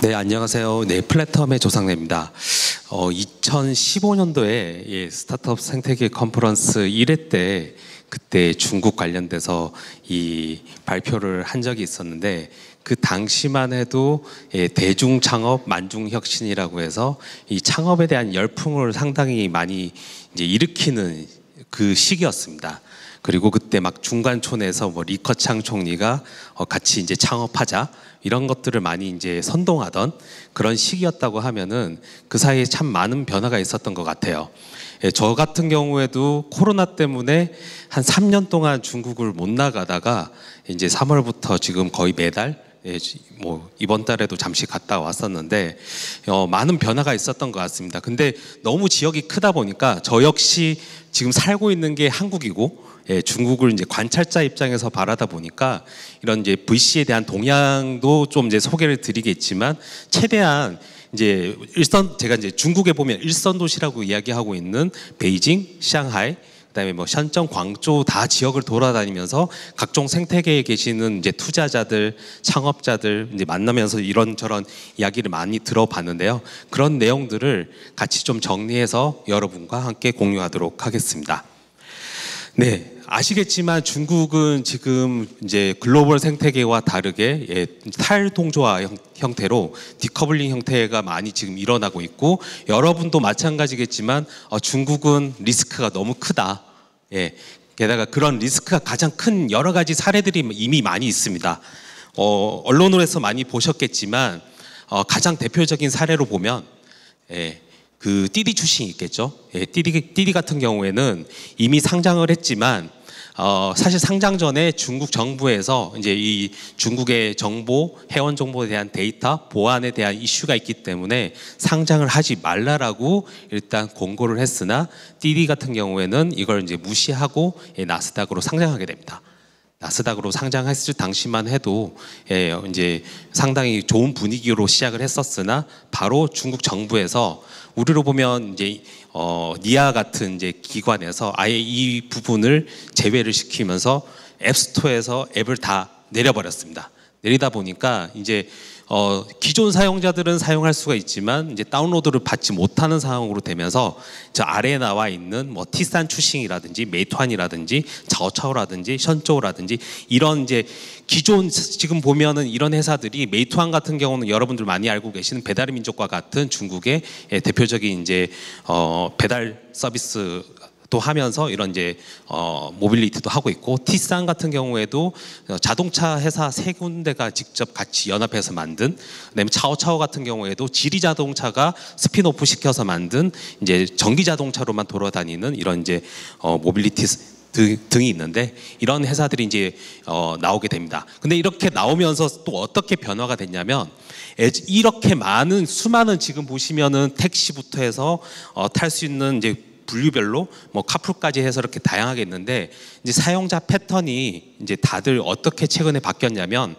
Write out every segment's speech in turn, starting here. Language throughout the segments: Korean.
네, 안녕하세요. 네, 플랫텀의 조상래입니다. 2015년도에 스타트업 생태계 컨퍼런스 1회 때 그때 중국 관련돼서 이 발표를 한 적이 있었는데 그 당시만 해도 대중 창업 만중 혁신이라고 해서 이 창업에 대한 열풍을 상당히 많이 이제 일으키는 그 시기였습니다. 그리고 그때 막 중관촌에서 뭐 리커창 총리가 같이 이제 창업하자 이런 것들을 많이 이제 선동하던 그런 시기였다고 하면은 그 사이에 참 많은 변화가 있었던 것 같아요. 저 같은 경우에도 코로나 때문에 한 3년 동안 중국을 못 나가다가 이제 3월부터 지금 거의 매달 뭐 이번 달에도 잠시 갔다 왔었는데 많은 변화가 있었던 것 같습니다. 근데 너무 지역이 크다 보니까 저 역시 지금 살고 있는 게 한국이고 중국을 이제 관찰자 입장에서 바라다 보니까 이런 이제 VC에 대한 동향도 좀 이제 소개를 드리겠지만 최대한 이제 제가 이제 중국에 보면 일선 도시라고 이야기하고 있는 베이징, 상하이, 그다음에 뭐 션정, 광저우 다 지역을 돌아다니면서 각종 생태계에 계시는 이제 투자자들, 창업자들 이제 만나면서 이런저런 이야기를 많이 들어봤는데요. 그런 내용들을 같이 좀 정리해서 여러분과 함께 공유하도록 하겠습니다. 네. 아시겠지만 중국은 지금 이제 글로벌 생태계와 다르게 탈동조화 형태로 디커블링 형태가 많이 지금 일어나고 있고 여러분도 마찬가지겠지만 중국은 리스크가 너무 크다. 게다가 그런 리스크가 가장 큰 여러 가지 사례들이 이미 많이 있습니다. 언론으로 해서 많이 보셨겠지만 가장 대표적인 사례로 보면 그 띠디 출신이 있겠죠. 띠디 같은 경우에는 이미 상장을 했지만 사실 상장 전에 중국 정부에서 이제 이 중국의 정보, 회원 정보에 대한 데이터 보안에 대한 이슈가 있기 때문에 상장을 하지 말라라고 일단 공고를 했으나 띠디 같은 경우에는 이걸 이제 무시하고 나스닥으로 상장하게 됩니다. 나스닥으로 상장했을 당시만 해도 이제 상당히 좋은 분위기로 시작을 했었으나 바로 중국 정부에서 우리로 보면 이제 니아 같은 이제 기관에서 아예 이 부분을 제외를 시키면서 앱스토어에서 앱을 다 내려버렸습니다. 내리다 보니까 이제 기존 사용자들은 사용할 수가 있지만 이제 다운로드를 받지 못하는 상황으로 되면서 저 아래에 나와 있는 뭐 티산 추싱이라든지 메이투안이라든지 자오차오라든지 션조우라든지 이런 이제 기존 지금 보면은 이런 회사들이 메이투안 같은 경우는 여러분들 많이 알고 계시는 배달의 민족과 같은 중국의 대표적인 이제 배달 서비스 또 하면서 이런 이제 모빌리티도 하고 있고 티산 같은 경우에도 자동차 회사 세 군데가 직접 같이 연합해서 만든 그다음에 차오차오 같은 경우에도 지리 자동차가 스핀오프 시켜서 만든 이제 전기 자동차로만 돌아다니는 이런 이제 모빌리티 등이 있는데 이런 회사들이 이제 나오게 됩니다. 근데 이렇게 나오면서 또 어떻게 변화가 됐냐면 이렇게 많은 수많은 지금 보시면은 택시부터 해서 탈 수 있는 이제 분류별로 뭐 카풀까지 해서 이렇게 다양하게 있는데 이제 사용자 패턴이 이제 다들 어떻게 최근에 바뀌었냐면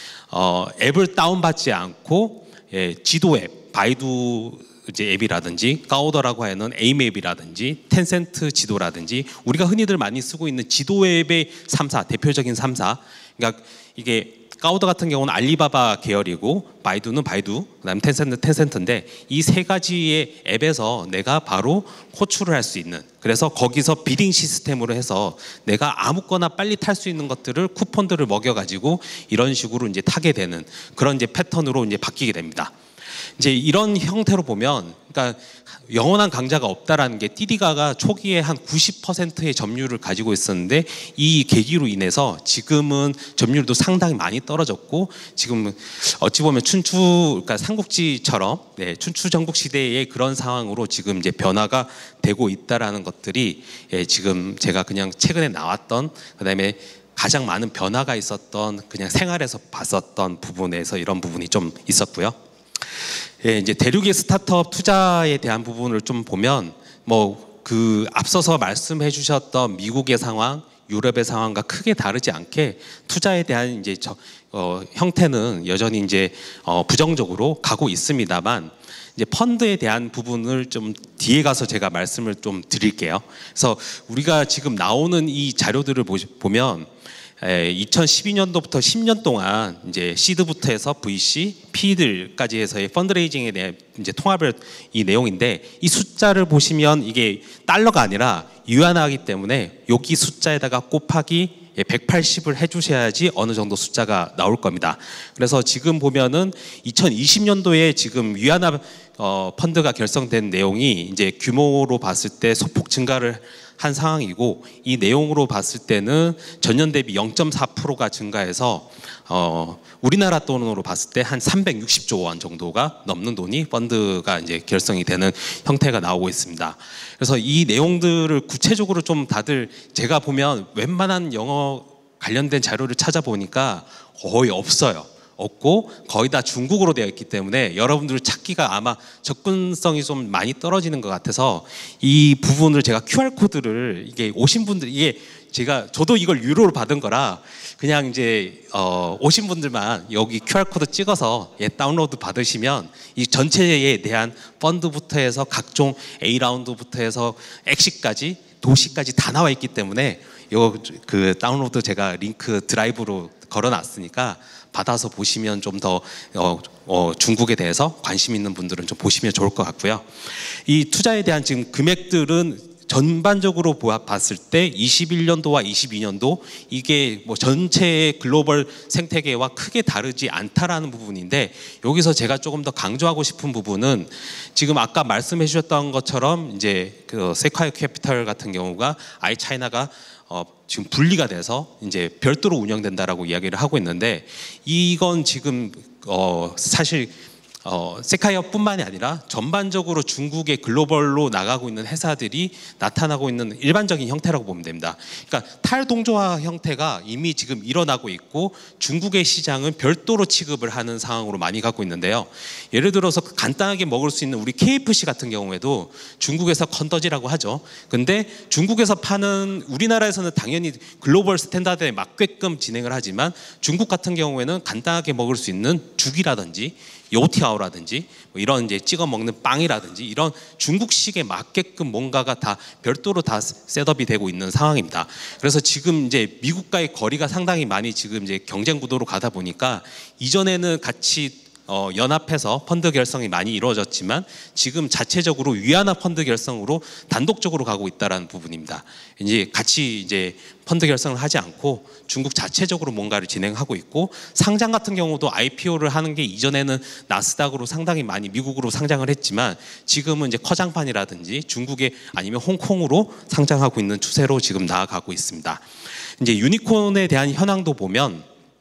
앱을 다운받지 않고 지도 앱, 바이두 이제 앱이라든지 가오더라고 하는 에임앱이라든지 텐센트 지도라든지 우리가 흔히들 많이 쓰고 있는 지도 앱의 3사 대표적인 3사 그러니까 이게 가오더 같은 경우는 알리바바 계열이고 바이두는 바이두 그다음에 텐센트인데 이 세 가지의 앱에서 내가 바로 호출을 할 수 있는 그래서 거기서 비딩 시스템으로 해서 내가 아무거나 빨리 탈 수 있는 것들을 쿠폰들을 먹여가지고 이런 식으로 이제 타게 되는 그런 이제 패턴으로 이제 바뀌게 됩니다. 이제 이런 형태로 보면 그러니까 영원한 강자가 없다라는 게 띠디가가 초기에 한 90%의 점유율을 가지고 있었는데 이 계기로 인해서 지금은 점유율도 상당히 많이 떨어졌고 지금 어찌 보면 그러니까 삼국지처럼 춘추 전국 시대의 그런 상황으로 지금 이제 변화가 되고 있다라는 것들이 지금 제가 그냥 최근에 나왔던 그다음에 가장 많은 변화가 있었던 그냥 생활에서 봤었던 부분에서 이런 부분이 좀 있었고요. 이제 대륙의 스타트업 투자에 대한 부분을 좀 보면 뭐 그 앞서서 말씀해 주셨던 미국의 상황, 유럽의 상황과 크게 다르지 않게 투자에 대한 이제 형태는 여전히 이제 부정적으로 가고 있습니다만 이제 펀드에 대한 부분을 좀 뒤에 가서 제가 말씀을 좀 드릴게요. 그래서 우리가 지금 나오는 이 자료들을 보면 2012년도부터 10년 동안 이제 시드부터 해서 VC, P들까지 해서의 펀드레이징에 대한 이제 통합을 이 내용인데, 이 숫자를 보시면 이게 달러가 아니라 위안화이기 때문에 여기 숫자에다가 곱하기 180을 해주셔야지 어느 정도 숫자가 나올 겁니다. 그래서 지금 보면은 2020년도에 지금 위안화 펀드가 결성된 내용이 이제 규모로 봤을 때 소폭 증가를 한 상황이고, 이 내용으로 봤을 때는 전년 대비 0.4%가 증가해서 우리나라 돈으로 봤을 때 한 360조 원 정도가 넘는 돈이 펀드가 이제 결성이 되는 형태가 나오고 있습니다. 그래서 이 내용들을 구체적으로 좀 다들 제가 보면 웬만한 영어 관련된 자료를 찾아보니까 거의 없고 거의 다 중국어로 되어 있기 때문에 여러분들 찾기가 아마 접근성이 좀 많이 떨어지는 것 같아서, 이 부분을 제가 QR코드를 이게 오신 분들, 이게 저도 이걸 유료로 받은 거라 그냥 이제 오신 분들만 여기 QR코드 찍어서 다운로드 받으시면 이 전체에 대한 펀드부터 해서 각종 A라운드부터 해서 엑시까지 도시까지 다 나와 있기 때문에 그 다운로드 제가 링크 드라이브로 걸어놨으니까 받아서 보시면 좀 더 중국에 대해서 관심 있는 분들은 좀 보시면 좋을 것 같고요. 이 투자에 대한 지금 금액들은 전반적으로 봤을 때 21년도와 22년도 이게 뭐 전체의 글로벌 생태계와 크게 다르지 않다라는 부분인데, 여기서 제가 조금 더 강조하고 싶은 부분은 지금 아까 말씀해 주셨던 것처럼 이제 그 세콰이어 캐피털 같은 경우가 아이차이나가 지금 분리가 돼서 이제 별도로 운영된다라고 이야기를 하고 있는데, 이건 지금 사실 세카이어뿐만이 아니라 전반적으로 중국의 글로벌로 나가고 있는 회사들이 나타나고 있는 일반적인 형태라고 보면 됩니다. 그러니까 탈동조화 형태가 이미 지금 일어나고 있고 중국의 시장은 별도로 취급을 하는 상황으로 많이 가고 있는데요. 예를 들어서 간단하게 먹을 수 있는 우리 KFC 같은 경우에도 중국에서 컨더지라고 하죠. 근데 중국에서 파는, 우리나라에서는 당연히 글로벌 스탠다드에 맞게끔 진행을 하지만 중국 같은 경우에는 간단하게 먹을 수 있는 죽이라든지 요티아오라든지 뭐 이런 이제 찍어 먹는 빵이라든지 이런 중국식에 맞게끔 뭔가가 다 별도로 다 셋업이 되고 있는 상황입니다. 그래서 지금 이제 미국과의 거리가 상당히 많이 지금 이제 경쟁 구도로 가다 보니까, 이전에는 같이 연합해서 펀드 결성이 많이 이루어졌지만 지금 자체적으로 위안화 펀드 결성으로 단독적으로 가고 있다라는 부분입니다. 이제 같이 이제 펀드 결성을 하지 않고 중국 자체적으로 뭔가를 진행하고 있고, 상장 같은 경우도 IPO를 하는 게 이전에는 나스닥으로 상당히 많이 미국으로 상장을 했지만 지금은 이제 커장판이라든지 중국에 아니면 홍콩으로 상장하고 있는 추세로 지금 나아가고 있습니다. 이제 유니콘에 대한 현황도 보면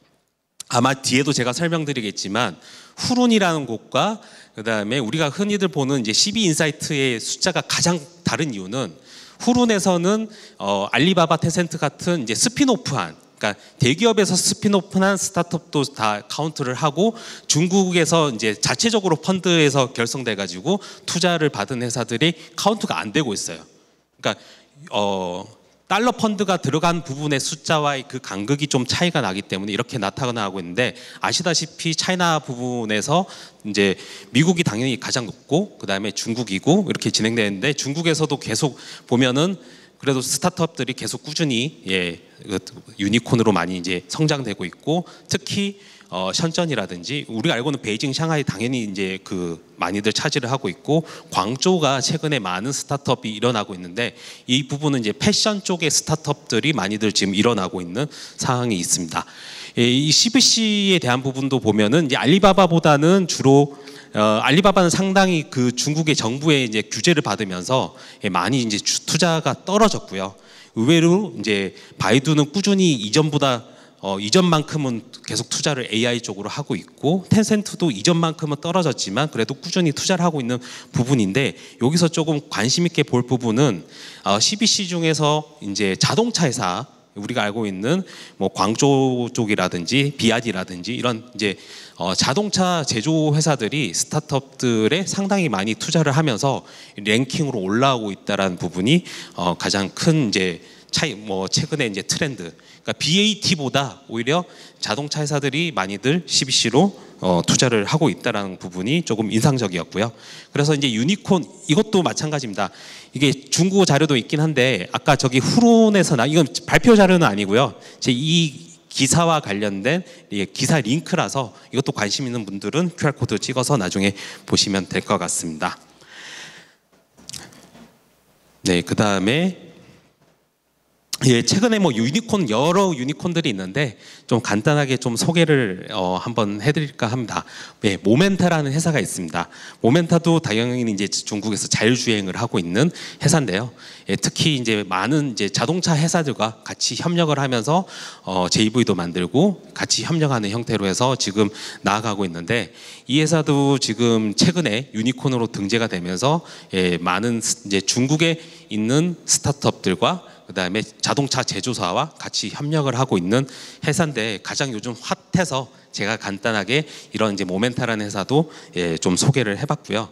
아마 뒤에도 제가 설명드리겠지만, 후룬이라는 곳과 그다음에 우리가 흔히들 보는 이제 CB인사이트의 숫자가 가장 다른 이유는, 후룬에서는 알리바바, 테센트 같은 이제 스핀오프한, 그러니까 대기업에서 스핀오프한 스타트업도 다 카운트를 하고, 중국에서 이제 자체적으로 펀드에서 결성돼 가지고 투자를 받은 회사들이 카운트가 안 되고 있어요. 그러니까 달러 펀드가 들어간 부분의 숫자와의 그 간극이 좀 차이가 나기 때문에 이렇게 나타나고 있는데, 아시다시피 차이나 부분에서 이제 미국이 당연히 가장 높고 그다음에 중국이고 이렇게 진행되는데, 중국에서도 계속 보면은 그래도 스타트업들이 계속 꾸준히 유니콘으로 많이 이제 성장되고 있고, 특히 션전이라든지 우리가 알고 있는 베이징, 상하이 당연히 이제 그 많이들 차지를 하고 있고, 광저우가 최근에 많은 스타트업이 일어나고 있는데, 이 부분은 이제 패션 쪽의 스타트업들이 많이들 지금 일어나고 있는 상황이 있습니다. 이 CBC에 대한 부분도 보면은 이제 알리바바보다는 주로 알리바바는 상당히 그 중국의 정부의 이제 규제를 받으면서 많이 이제 투자가 떨어졌고요. 의외로 이제 바이두는 꾸준히 이전만큼은 계속 투자를 AI 쪽으로 하고 있고, 텐센트도 이전만큼은 떨어졌지만 그래도 꾸준히 투자를 하고 있는 부분인데, 여기서 조금 관심 있게 볼 부분은 CBC 중에서 이제 자동차 회사, 우리가 알고 있는 뭐 광저우 쪽이라든지 비아디라든지 이런 이제 자동차 제조 회사들이 스타트업들에 상당히 많이 투자를 하면서 랭킹으로 올라오고 있다라는 부분이 가장 큰 이제 차이, 뭐 최근에 이제 트렌드. 그러니까 BAT보다 오히려 자동차 회사들이 많이들 CBC로 투자를 하고 있다라는 부분이 조금 인상적이었고요. 그래서 이제 유니콘 이것도 마찬가지입니다. 이게 중국어 자료도 있긴 한데, 아까 저기 후룬에서 이건 발표 자료는 아니고요. 제 이 기사와 관련된 기사 링크라서 이것도 관심 있는 분들은 QR코드 찍어서 나중에 보시면 될 것 같습니다. 네, 그 다음에 최근에 뭐 여러 유니콘들이 있는데 좀 간단하게 좀 소개를 한번 해드릴까 합니다. 모멘타라는 회사가 있습니다. 모멘타도 당연히 이제 중국에서 자율주행을 하고 있는 회사인데요. 특히 이제 많은 이제 자동차 회사들과 같이 협력을 하면서 JV도 만들고 같이 협력하는 형태로 해서 지금 나아가고 있는데, 이 회사도 지금 최근에 유니콘으로 등재가 되면서 많은 이제 중국에 있는 스타트업들과 그다음에 자동차 제조사와 같이 협력을 하고 있는 회사인데, 가장 요즘 핫해서 제가 간단하게 이런 이제 모멘타라는 회사도 좀 소개를 해봤고요.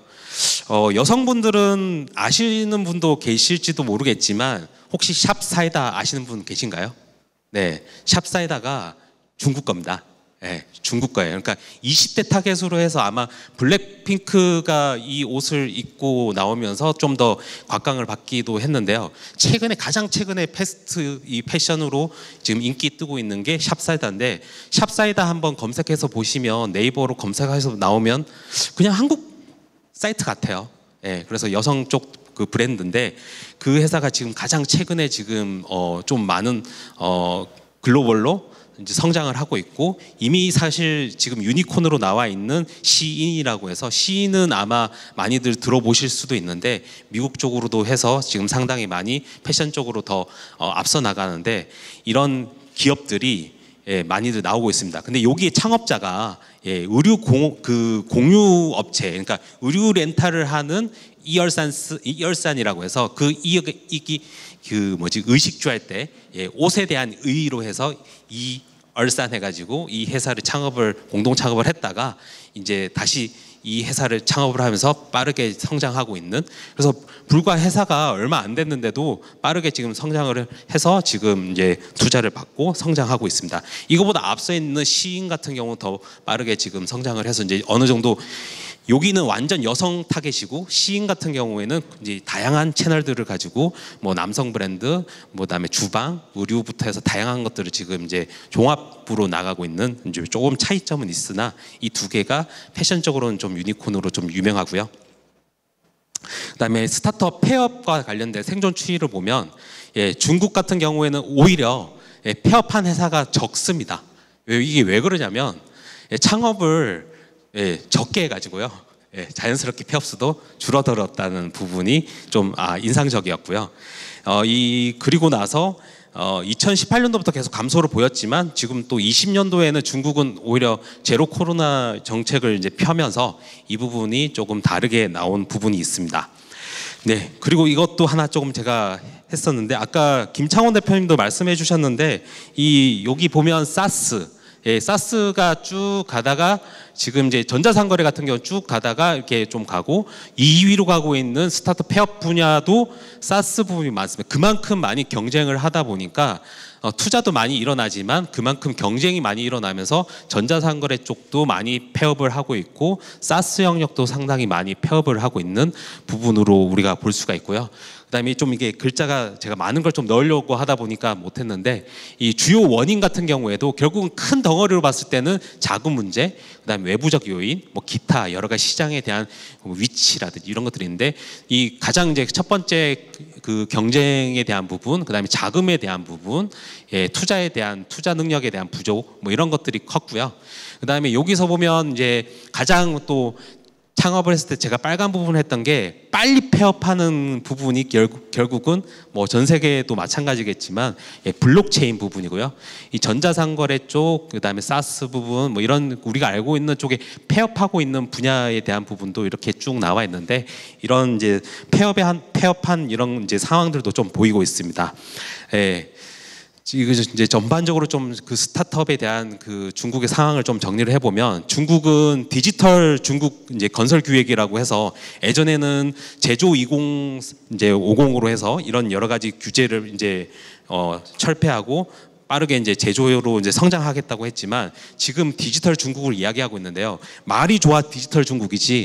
여성분들은 아시는 분도 계실지도 모르겠지만 혹시 샵사이다 아시는 분 계신가요? 네, 샵사이다가 중국 겁니다. 네, 중국 거예요. 그러니까 20대 타겟으로 해서 아마 블랙핑크가 이 옷을 입고 나오면서 좀 더 곽광을 받기도 했는데요. 가장 최근에 패스트 이 패션으로 지금 인기 뜨고 있는 게 샵사이다인데, 샵사이다 한번 검색해서 보시면, 네이버로 검색해서 나오면 그냥 한국 사이트 같아요. 네, 그래서 여성 쪽 그 브랜드인데, 그 회사가 지금 가장 최근에 지금 좀 많은 글로벌로 이제 성장을 하고 있고, 이미 사실 지금 유니콘으로 나와 있는 시인이라고 해서, 시인은 아마 많이들 들어보실 수도 있는데 미국 쪽으로도 해서 지금 상당히 많이 패션 쪽으로 더 앞서 나가는데, 이런 기업들이 많이들 나오고 있습니다. 근데 여기에 창업자가 의류 공유 업체, 그러니까 의류 렌탈을 하는 이열산이라고 해서, 의식주 할 때 옷에 대한 의의로 해서 이얼산 해가지고 이 회사를 공동 창업을 했다가 이제 다시 이 회사를 창업을 하면서 빠르게 성장하고 있는, 그래서 불과 회사가 얼마 안 됐는데도 빠르게 지금 성장을 해서 지금 이제 투자를 받고 성장하고 있습니다. 이거보다 앞서 있는 시인 같은 경우는 더 빠르게 지금 성장을 해서 이제 어느 정도, 여기는 완전 여성 타겟이고, 시인 같은 경우에는 이제 다양한 채널들을 가지고 뭐 남성 브랜드, 그다음에 주방, 의류부터 해서 다양한 것들을 지금 이제 종합으로 나가고 있는, 이제 조금 차이점은 있으나 이 두 개가 패션적으로는 좀 유니콘으로 좀 유명하고요. 그다음에 스타트업 폐업과 관련된 생존 추이를 보면 중국 같은 경우에는 오히려 폐업한 회사가 적습니다. 이게 왜 그러냐면 창업을 적게 해가지고요. 자연스럽게 폐업수도 줄어들었다는 부분이 좀 인상적이었고요. 그리고 나서 2018년도부터 계속 감소를 보였지만, 지금 또 20년도에는 중국은 오히려 제로 코로나 정책을 이제 펴면서 이 부분이 조금 다르게 나온 부분이 있습니다. 네, 그리고 이것도 하나 조금 제가 했었는데, 아까 김창원 대표님도 말씀해 주셨는데, 여기 보면 사스가 쭉 가다가 지금 이제 전자상거래 같은 경우 쭉 가다가 이렇게 좀 가고, 2위로 가고 있는 스타트업 폐업 분야도 사스 부분이 많습니다. 그만큼 많이 경쟁을 하다 보니까 투자도 많이 일어나지만 그만큼 경쟁이 많이 일어나면서 전자상거래 쪽도 많이 폐업을 하고 있고, 사스 영역도 상당히 많이 폐업을 하고 있는 부분으로 우리가 볼 수가 있고요. 그다음에 좀 이게 글자가 제가 많은 걸 좀 넣으려고 하다 보니까 못했는데, 이 주요 원인 같은 경우에도 결국은 큰 덩어리로 봤을 때는 자금 문제, 그다음에 외부적 요인, 뭐 기타 여러 가지 시장에 대한 위치라든지 이런 것들이 있는데, 이 가장 이제 첫 번째 그 경쟁에 대한 부분, 그다음에 자금에 대한 부분, 투자에 대한 투자 능력에 대한 부족, 뭐 이런 것들이 컸고요. 그다음에 여기서 보면 이제 가장 또 창업을 했을 때 제가 빨간 부분을 했던 게, 빨리 폐업하는 부분이 결국은 뭐 전 세계도 마찬가지겠지만 블록체인 부분이고요. 이 전자상거래 쪽, 그다음에 사스 부분, 뭐 이런 우리가 알고 있는 쪽에 폐업하고 있는 분야에 대한 부분도 이렇게 쭉 나와 있는데, 이런 이제 폐업한 이런 이제 상황들도 좀 보이고 있습니다. 이제 전반적으로 좀 그 스타트업에 대한 그 중국의 상황을 좀 정리를 해보면, 중국은 디지털 중국 이제 건설 기획이라고 해서, 예전에는 제조 50으로 해서 이런 여러 가지 규제를 이제 철폐하고 빠르게 이제 제조로 이제 성장하겠다고 했지만, 지금 디지털 중국을 이야기하고 있는데요. 말이 좋아 디지털 중국이지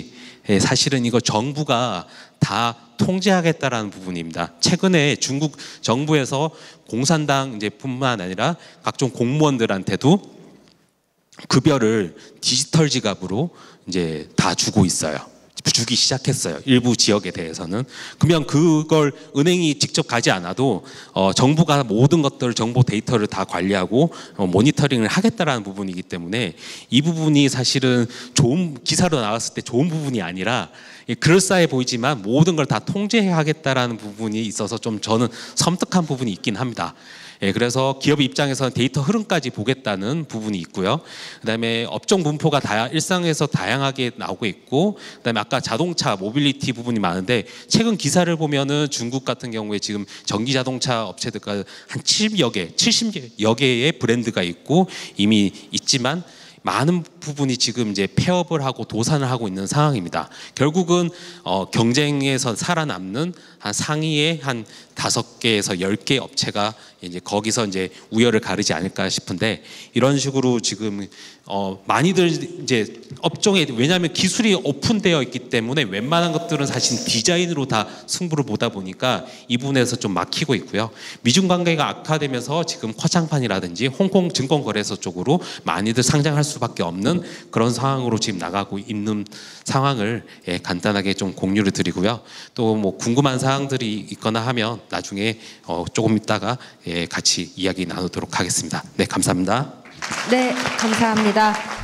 사실은 이거 정부가 다 통제하겠다라는 부분입니다. 최근에 중국 정부에서 공산당 이제 뿐만 아니라 각종 공무원들한테도 급여를 디지털 지갑으로 이제 다 주고 있어요. 주기 시작했어요. 일부 지역에 대해서는. 그러면 그걸 은행이 직접 가지 않아도 정부가 모든 것들 정보 데이터를 다 관리하고 모니터링을 하겠다라는 부분이기 때문에 이 부분이 사실은 좋은 기사로 나왔을 때 좋은 부분이 아니라 그럴싸해 보이지만 모든 걸 다 통제하겠다라는 부분이 있어서 좀 저는 섬뜩한 부분이 있긴 합니다. 그래서 기업 입장에서는 데이터 흐름까지 보겠다는 부분이 있고요. 그다음에 업종 분포가 일상에서 다양하게 나오고 있고, 그다음에 아까 자동차 모빌리티 부분이 많은데 최근 기사를 보면은 중국 같은 경우에 지금 전기 자동차 업체들과 한 70여 개의 브랜드가 있고 이미 있지만 많은 부분이 지금 이제 폐업을 하고 도산을 하고 있는 상황입니다. 결국은 경쟁에서 살아남는 한 상위의 한 5개에서 10개 업체가 이제 거기서 이제 우열을 가르지 않을까 싶은데, 이런 식으로 지금 많이들 이제 업종에, 왜냐하면 기술이 오픈되어 있기 때문에 웬만한 것들은 사실 디자인으로 다 승부를 보다 보니까 이 부분에서 좀 막히고 있고요. 미중 관계가 악화되면서 지금 화장판이라든지 홍콩 증권거래소 쪽으로 많이들 상장할 수밖에 없는 그런 상황으로 지금 나가고 있는 상황을 간단하게 좀 공유를 드리고요. 또 뭐 궁금한 사항들이 있거나 하면 나중에 조금 있다가 같이 이야기 나누도록 하겠습니다. 네, 감사합니다. 네, 감사합니다.